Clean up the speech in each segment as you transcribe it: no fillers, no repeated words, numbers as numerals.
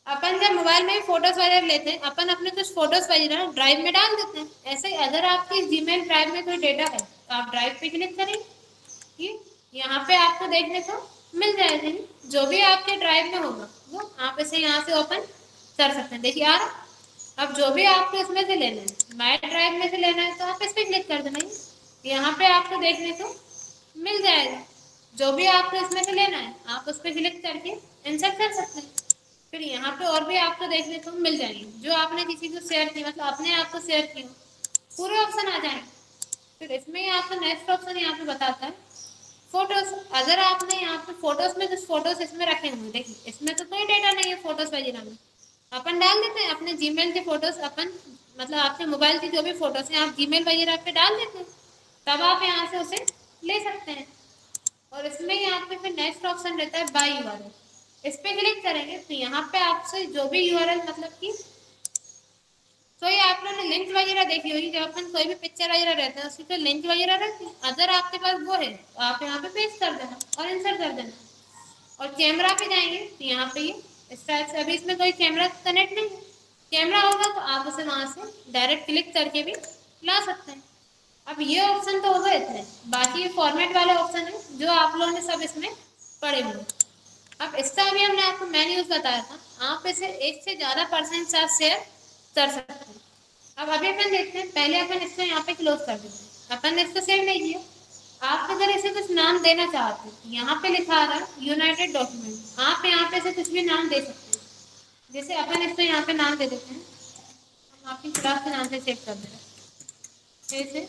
अपन जब मोबाइल में फोटोज वगैरह लेते हैं, अपन अपने कुछ फोटोज वगैरह ड्राइव में डाल देते हैं। ऐसे ही अगर आपकी जीमेल ड्राइव में कोई डेटा है तो आप ड्राइव पे क्लिक करेंगे, यहाँ पे आपको देखने को मिल जाएगा। जो भी आपके ड्राइव में होगा वो आप इसे यहाँ से ओपन कर सकते हैं। देखिए यार, अब जो भी आपको इसमें से लेना है, माई ड्राइव में से लेना है, तो आप इस पर क्लिक कर देना। यहाँ पे आपको देखने को मिल जाएगा। जो भी आपको इसमें से लेना है आप उस पर क्लिक करके इंसर्ट कर सकते हैं। फिर यहाँ पे और भी आपको देखने को मिल जाएंगे जो आपने किसी को शेयर किया, मतलब अपने आप को शेयर किया, पूरे ऑप्शन आ जाएंगे। फिर इसमें ही आपको नेक्स्ट ऑप्शन यहाँ पे बताता है फोटोज। अगर आपने यहाँ पे फोटोज में कुछ फोटोज इसमें रखे हुए, देखिए इसमें तो कोई डेटा नहीं है फोटोज वगैरह में, अपन डाल देते हैं अपने जीमेल के फोटोज, अपन मतलब आपके मोबाइल की जो भी फोटोज हैं आप जीमेल वगैरह पे डाल देते हैं, तब आप यहाँ से उसे ले सकते हैं। और इसमें यहाँ पे फिर नेक्स्ट ऑप्शन रहता है बाय यूआरएल। इस पे क्लिक करेंगे तो यहाँ पे आपसे जो भी यूआरएल, मतलब कि तो ये आप लोगों ने लिंक वगैरह देखी होगी, जब अपन कोई भी पिक्चर वगैरह रहता है उसकी तो लिंक वगैरह रहती है। अगर आपके पास वो है तो आप यहाँ पे पेस्ट कर देना और इंसर्ट कर देना। और कैमरा पे जाएंगे तो यहाँ पे ये इस टाइप से, अभी इसमें कोई कैमरा कनेक्ट नहीं है, कैमरा होगा तो आप उसे वहां से डायरेक्ट क्लिक करके भी ला सकते हैं। अब ये ऑप्शन तो होगा इतने, बाकी ये फॉर्मेट वाले ऑप्शन है जो आप लोगों ने सब इसमें पढ़े हुए। अब इसका भी हमने आपको मेन यूज बताया था, आप इसे एक से ज्यादा % साथ शेयर कर सकते हैं। अब अभी अपन देखते हैं, पहले अपन इसको यहाँ पे क्लोज कर देते हैं, अपन ने इसको सेव नहीं किया। आप अगर इसे कुछ नाम देना चाहते हैं, यहाँ पे लिखा आ रहा है यूनाइटेड डॉक्यूमेंट, आप यहाँ पे इसे कुछ भी नाम दे सकते हैं। जैसे अपन इसको यहाँ पे नाम दे देते हैं, हम आपकी क्लास के नाम से सेव कर दे रहे हैं, जैसे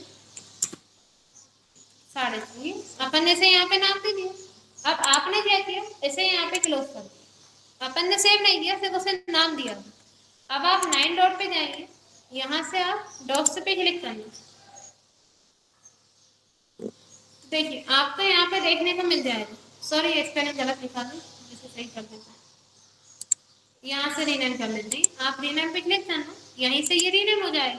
6:30, अपन ने इसे यहाँ पे नाम दे दिया। अब आपने क्या किया, इसे यहाँ पे क्लोज कर दिया, अपन ने सेव नहीं किया, सिर्फ उसे नाम दिया। अब आप 9 डॉट पे जाएंगे, यहाँ से आप डॉक्स पे क्लिक करेंगे। देखिए आपको यहाँ पे देखने को मिल जाएगा, सॉरी ये स्पेलिंग गलत लिखा था, इसे सही कर देते हैं। यहाँ से रीनेम कर लेते हैं, आप रीनेम पे क्लिक करना, यहीं से ये रीनेम हो जाएगा।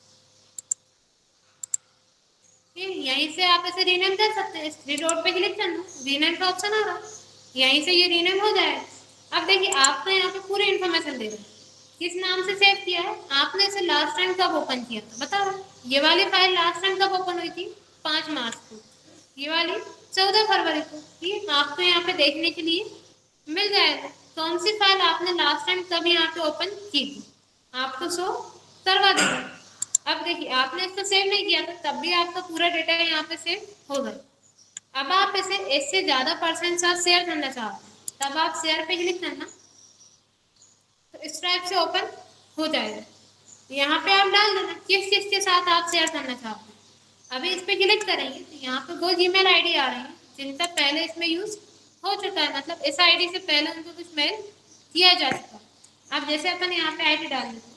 यहीं से आप इसे रीनेम कर सकते हैं, इस 3 डॉट पे क्लिक करना, रीनेम का ऑप्शन आ रहा है, यहीं से ये रीनेम हो जाएगा। अब देखिए आपको यहाँ पे पूरी इन्फॉर्मेशन दे रहे हैं, किस नाम से सेव किया है, आपने इसे लास्ट टाइम कब ओपन किया था, बताओ। ये वाली फाइल लास्ट टाइम कब ओपन हुई थी, 5 मार्च को, ये वाली 14 फरवरी को। ये आपको यहाँ पे देखने के लिए मिल जाएगा कौन सी फाइल आपने लास्ट टाइम कब यहाँ पे ओपन की थी, आपको शो करवा देगा। अब देखिए आपने इसको सेव नहीं किया था, तब भी आपका पूरा डेटा यहाँ पे सेव हो गया। अब आप इसे इससे ज्यादा % साथ शेयर करना चाहते हैं, तब आप शेयर पे क्लिक करना, तो इस टाइप से ओपन हो जाएगा। यहाँ पे आप डाल देना किस किस के साथ आप शेयर करना चाहते हैं। अभी इस पे क्लिक करेंगे तो यहाँ पे वो जीमेल आईडी आ रही है जिनका पहले इसमें यूज हो चुका है, मतलब इस आईडी से पहले उनको कुछ मेल किया जा चुका है। अब जैसे अपन यहाँ पे आईडी डाल देते हैं,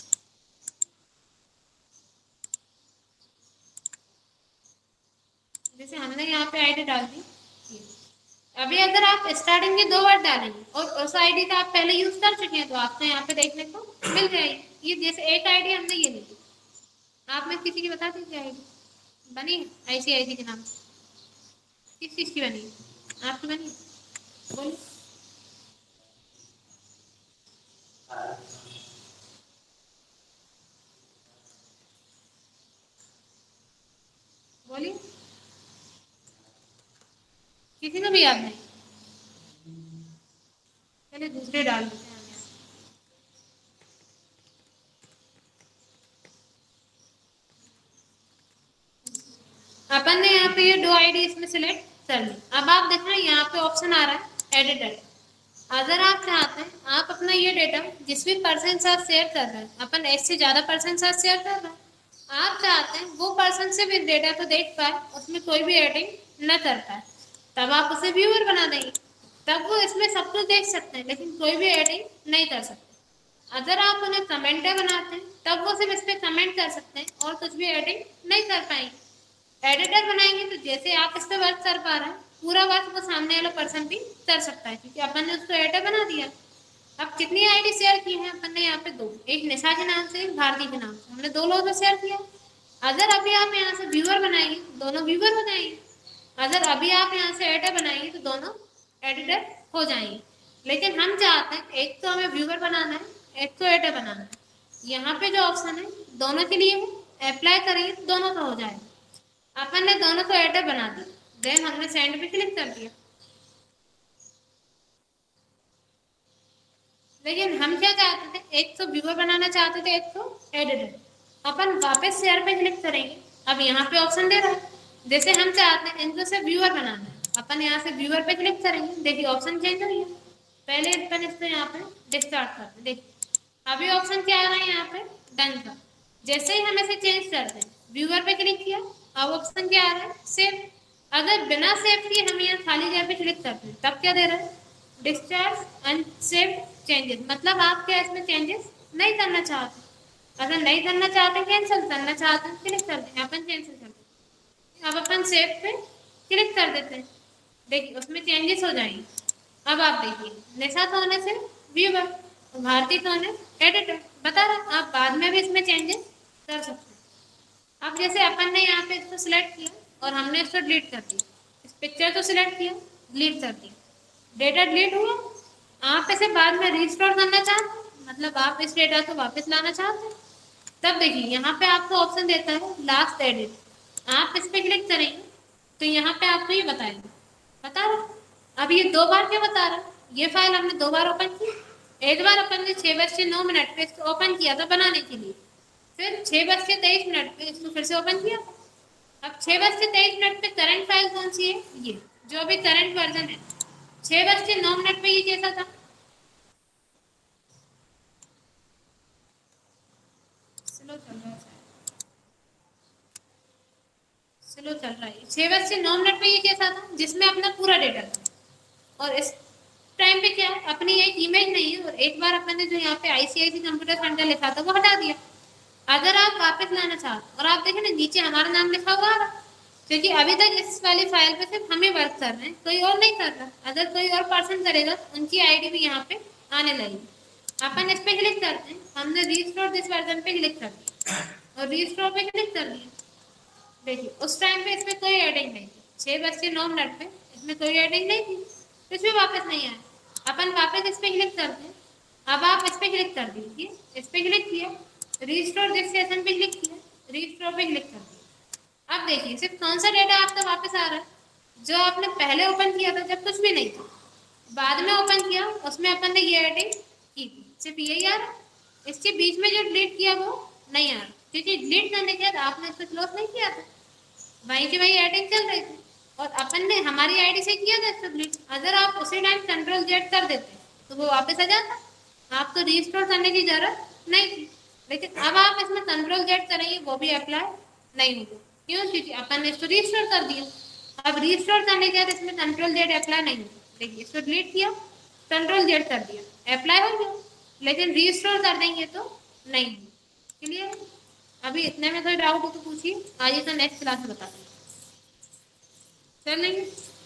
जैसे हमने यहाँ पे आईडी डाल दी। अभी अगर आप स्टार्टिंग के 2 बार डालेंगे और उस आईडी का आप पहले यूज कर चुके हैं तो आपको यहाँ पे देखने को मिल जाएगी। ये जैसे एक आईडी हमने ये ली, आप में किसी की बता दीजिए आईडी बनी है ICICI के नाम से, किस चीज की बनी है, आपकी बनी है, बोलिए। बोलिए, किसी को भी याद नहीं, चलिए दूसरे डाल देते हैं हम यहाँ। अपन ने यहाँ पे ये 2 आईडी इसमें सिलेक्ट कर ली। अब आप देख रहे हैं यहाँ पे ऑप्शन आ रहा है एडिट डेटा। अगर आप चाहते हैं आप अपना ये डेटा जिस भी % साथ शेयर कर रहे हैं, अपन एक से ज्यादा % साथ शेयर कर रहे हैं, आप चाहते हैं वो पर्सन से भी डेटा को देख पाए, उसमें कोई भी एडिंग न कर पाए, तब आप उसे व्यूअर बना देंगे, तब वो इसमें सब कुछ देख सकते हैं लेकिन कोई भी एडिंग नहीं कर सकते। अगर आप उन्हें कमेंटर बनाते हैं तब वो सिर्फ इस पर कमेंट कर सकते हैं और कुछ भी एडिंग नहीं कर पाएंगे। एडिटर बनाएंगे तो जैसे आप इस पर वर्क कर पा रहे हैं पूरा वर्क वो सामने वाला पर्सन भी कर सकता है, क्योंकि अपन ने उसको एडिटर बना दिया। अब कितनी आईडी शेयर की है अपन ने यहाँ पे 2, एक निशा के नाम से, एक भारती के नाम से, हमने 2 लोगों को शेयर किया। अगर अभी आप यहाँ से व्यूअर बनाएंगे तो दोनों व्यूअर हो जाएंगे, अगर अभी आप यहाँ से एडिटर बनाएंगे तो दोनों एडिटर हो जाएंगे। लेकिन हम चाहते हैं एक तो हमें व्यूअर बनाना है, एक तो एडिटर बनाना है। यहाँ पे जो ऑप्शन है दोनों के लिए है, अप्लाई करेंगे तो दोनों का हो जाएगा। अपन ने दोनों को एडिटर बना दिया, देन हमने सेंड पे क्लिक कर दिया। लेकिन हम क्या चाहते थे, एक तो व्यूअर बनाना चाहते थे, एक तो एडिटर। अपन वापस शेयर पे क्लिक करेंगे, अब यहाँ पे ऑप्शन दे रहा है जैसे हम चाहते हैं इनको से व्यूअर बनाना है, अपन यहाँ से व्यूअर पे क्लिक करेंगे, देखिए ऑप्शन चेंज हो गया। पहले अपन इसको यहाँ पे डिस्टार्ट करते, देखिए अभी ऑप्शन क्या आ रहा है यहाँ पे, डन का। जैसे ही हम इसे चेंज करते हैं, व्यूअर पे क्लिक किया, अब ऑप्शन क्या आ रहा है, सेव। अगर बिना सेव किए हम यहाँ खाली जगह पे क्लिक करते हैं, तब क्या दे रहा है, डिस्चार्ज अनसेव चेंजेस। मतलब आप क्या इसमें चेंजेस नहीं करना चाहते, अगर नहीं करना चाहते कैंसिल करना चाहते हैं क्लिक करते हैं, अपन कैंसिल करते हैं। अब अपन सेव पे क्लिक कर देते हैं, देखिए उसमें चेंजेस हो जाएंगे। अब आप देखिए निशा सोने से व्यूअर, भारती सोने एडिटर बता रहा, आप बाद में भी इसमें चेंजेस कर सकते हैं। अब जैसे अपन ने यहाँ पे इसको सिलेक्ट किया और हमने इसको डिलीट कर दिया, इस पिक्चर को सिलेक्ट किया, डिलीट कर दिया, डेटा डिलीट हुआ। आप इसे बाद में रिस्टोर करना चाहते हैं, मतलब आप इस डेटा को वापस लाना चाहते हैं, तब देखिए यहाँ पे आपको ऑप्शन देता है लास्ट एडिट। आप इस पे क्लिक करेंगे तो यहाँ पे आपको ये बताएगा, बता रहा। अब ये 2 बार क्या बता रहा, ये फाइल हमने 2 बार ओपन की। एक बार अपन ने 6:09 पे इसको ओपन किया था बनाने के लिए, फिर 6:23 पे इसको फिर से ओपन किया। अब 6:23 पे करंट फाइल कौन सी है, ये जो अभी करंट वर्जन है। 6:09 पे ये कैसा था, स्लो चल रहा है, स्लो चल रहा है। 6:09 पे ये कैसा था, जिसमें अपना पूरा डेटा था। और इस टाइम पे क्या अपनी एक इमेज नहीं है, और एक बार अपन ने जो यहाँ पे आईसीआईसी कंप्यूटर सेंटर लिखा था वो हटा दिया। अगर आप वापस लाना चाहते, और आप देखें ना नीचे हमारा नाम लिखा हुआ आ रहा, क्योंकि अभी तक इस वाली फाइल पे सिर्फ हमें वर्क कर रहे हैं, कोई और नहीं कर रहा। अगर कोई और पर्सन करेगा तो उनकी आईडी भी यहाँ पे आने लगेगी। अपन इस पे क्लिक करते हैं, हमने रीस्टोर दिस वर्जन पे क्लिक कर दिया और रीस्टोर पे क्लिक कर दिया। देखिए उस टाइम पे इसमें कोई एडिंग नहीं थी, 6:09 पे इसमें कोई एडिंग नहीं थी, कुछ भी वापस नहीं आया। अपन वापस इस पे क्लिक करते हैं, अब आप इस पे क्लिक कर दीजिए, इस पे क्लिक किया, रीस्टोर दिस सेशन पे क्लिक किया, रीस्टोर पे क्लिक कर दिया। अब देखिए सिर्फ कौन सा डेटा आपका वापस आ रहा है, जो आपने पहले ओपन किया था जब कुछ भी नहीं था, बाद में ओपन किया उसमें अपन ने ये एडिंग की थी, सिर्फ यही आ रहा। इसके बीच में जो डिलीट किया वो नहीं आ रहा, क्योंकि डिलीट करने के बाद आपने इसको क्लोज नहीं किया था, वहीं की वहीं एडिंग चल रही थी, और अपन ने हमारी आईडी से किया था इसको डिलीट। अगर आप उसी टाइम कंट्रोल जेड कर देते तो वो वापस आ जाता, आपको रीस्टोर करने की जरूरत नहीं थी। लेकिन अब आप इसमें कंट्रोल जेड करेंगे वो भी अप्लाई नहीं होगा, क्यों, क्योंकि अपन ने इसको रीस्टोर कर दिया। अब रीस्टोर करने के बाद इसमें कंट्रोल जेड अप्लाई नहीं होगा। देखिए इसको डिलीट किया, कंट्रोल जेड कर दिया, अप्लाई हो गया, लेकिन रीस्टोर कर देंगे तो नहीं होगा। क्लियर, अभी इतने में कोई डाउट हो तो पूछिए, आइए तो नेक्स्ट क्लास में बता देंगे। चलेंगे।